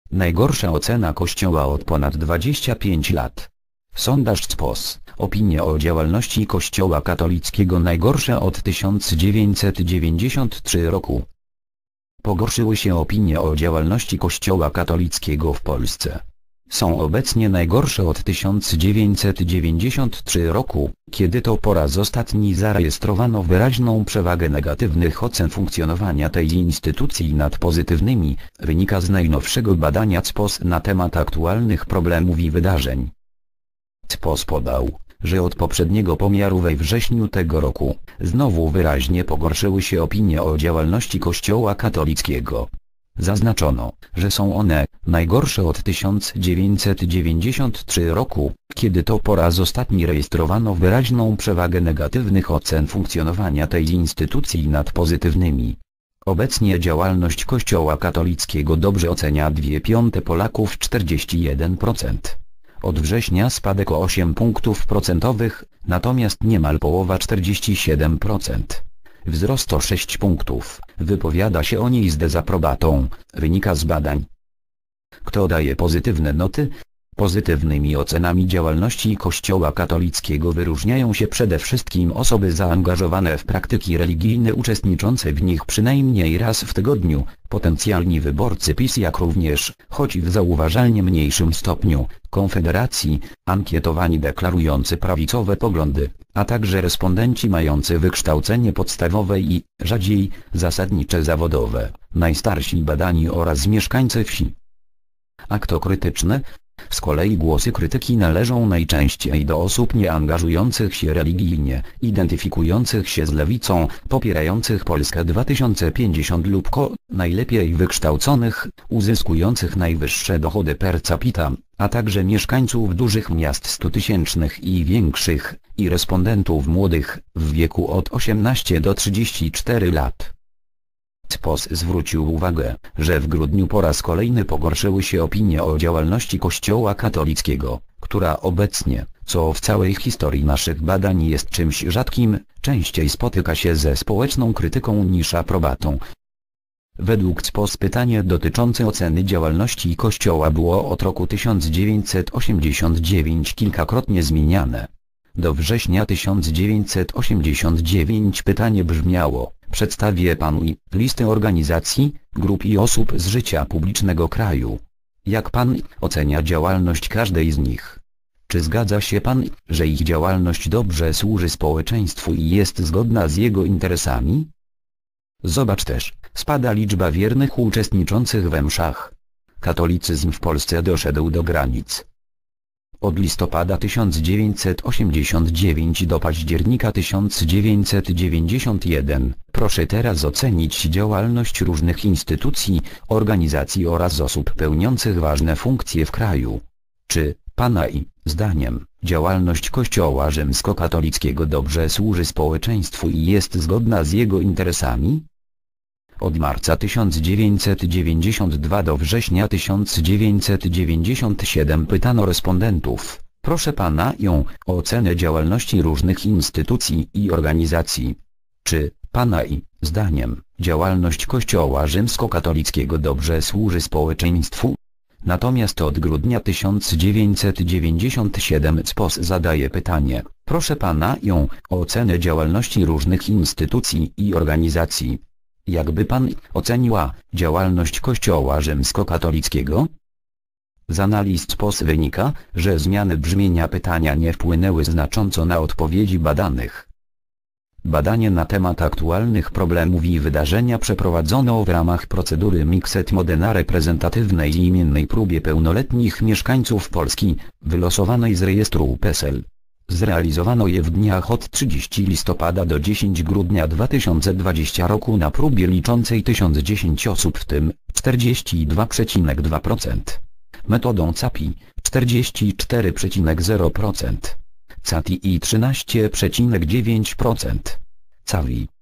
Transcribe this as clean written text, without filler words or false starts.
Najgorsza ocena Kościoła od ponad 25 lat. Sondaż CPOS. Opinie o działalności Kościoła katolickiego najgorsze od 1993 roku. Pogorszyły się opinie o działalności Kościoła katolickiego w Polsce. Są obecnie najgorsze od 1993 roku, kiedy to po raz ostatni zarejestrowano wyraźną przewagę negatywnych ocen funkcjonowania tej instytucji nad pozytywnymi, wynika z najnowszego badania CPOS na temat aktualnych problemów i wydarzeń. CPOS podał, że od poprzedniego pomiaru we wrześniu tego roku, znowu wyraźnie pogorszyły się opinie o działalności Kościoła katolickiego. Zaznaczono, że są one najgorsze od 1993 roku, kiedy to po raz ostatni rejestrowano wyraźną przewagę negatywnych ocen funkcjonowania tej instytucji nad pozytywnymi. Obecnie działalność Kościoła katolickiego dobrze ocenia 2/5 Polaków, 41%. Od września spadek o 8 punktów procentowych, natomiast niemal połowa 47%. Wzrost o 6 punktów, wypowiada się o niej z dezaprobatą, wynika z badań. Kto daje pozytywne noty? Pozytywnymi ocenami działalności Kościoła katolickiego wyróżniają się przede wszystkim osoby zaangażowane w praktyki religijne uczestniczące w nich przynajmniej raz w tygodniu, potencjalni wyborcy PiS, jak również, choć w zauważalnie mniejszym stopniu, Konfederacji, ankietowani deklarujący prawicowe poglądy, a także respondenci mający wykształcenie podstawowe i, rzadziej, zasadnicze zawodowe, najstarsi badani oraz mieszkańcy wsi. A kto krytyczny? Z kolei głosy krytyki należą najczęściej do osób nieangażujących się religijnie, identyfikujących się z lewicą, popierających Polskę 2050 lub najlepiej wykształconych, uzyskujących najwyższe dochody per capita, a także mieszkańców dużych miast 100-tysięcznych i większych, i respondentów młodych, w wieku od 18 do 34 lat. CPOS zwrócił uwagę, że w grudniu po raz kolejny pogorszyły się opinie o działalności Kościoła katolickiego, która obecnie, co w całej historii naszych badań jest czymś rzadkim, częściej spotyka się ze społeczną krytyką niż aprobatą. Według CPOS pytanie dotyczące oceny działalności Kościoła było od roku 1989 kilkakrotnie zmieniane. Do września 1989 pytanie brzmiało: przedstawię panu listę organizacji, grup i osób z życia publicznego kraju. Jak pan ocenia działalność każdej z nich? Czy zgadza się pan, że ich działalność dobrze służy społeczeństwu i jest zgodna z jego interesami? Zobacz też, spada liczba wiernych uczestniczących we mszach. Katolicyzm w Polsce doszedł do granic. Od listopada 1989 do października 1991, proszę teraz ocenić działalność różnych instytucji, organizacji oraz osób pełniących ważne funkcje w kraju. Czy, pana zdaniem, działalność Kościoła rzymskokatolickiego dobrze służy społeczeństwu i jest zgodna z jego interesami? Od marca 1992 do września 1997 pytano respondentów, proszę pana o ocenę działalności różnych instytucji i organizacji. Czy, pana zdaniem, działalność Kościoła rzymskokatolickiego dobrze służy społeczeństwu? Natomiast od grudnia 1997 CPOS zadaje pytanie, proszę pana o ocenę działalności różnych instytucji i organizacji. Jakby pan oceniła działalność Kościoła rzymskokatolickiego? Z analiz CPOS wynika, że zmiany brzmienia pytania nie wpłynęły znacząco na odpowiedzi badanych. Badanie na temat aktualnych problemów i wydarzenia przeprowadzono w ramach procedury Mixed Mode na reprezentatywnej i imiennej próbie pełnoletnich mieszkańców Polski, wylosowanej z rejestru PESEL. Zrealizowano je w dniach od 30 listopada do 10 grudnia 2020 roku na próbie liczącej 1010 osób, w tym 42,2%. Metodą CAPI 44,0%. CATI 13,9%. CAVI